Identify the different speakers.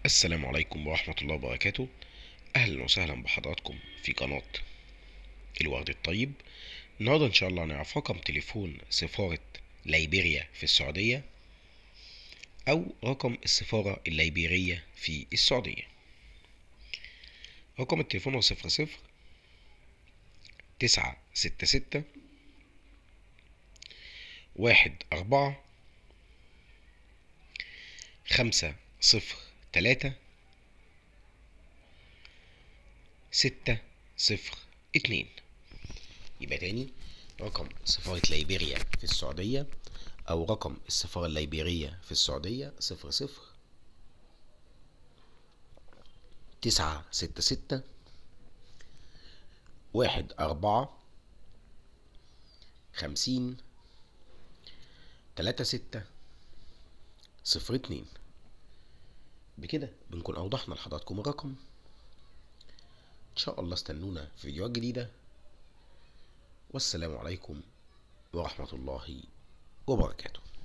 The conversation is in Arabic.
Speaker 1: السلام عليكم ورحمة الله وبركاته. أهلا وسهلا بحضراتكم في قناة الورد الطيب. النهاردة إن شاء الله هنعرف رقم تليفون سفارة ليبيريا في السعودية أو رقم السفارة الليبيرية في السعودية. رقم التليفون هو 00 966 14 503 602. يبقى تاني، رقم سفارة ليبيريا في السعودية أو رقم السفارة الليبيرية في السعودية 00 966 14 53602. بكده بنكون أوضحنا لحضراتكم الرقم. إن شاء الله استنونا في فيديوهات جديدة، والسلام عليكم ورحمة الله وبركاته.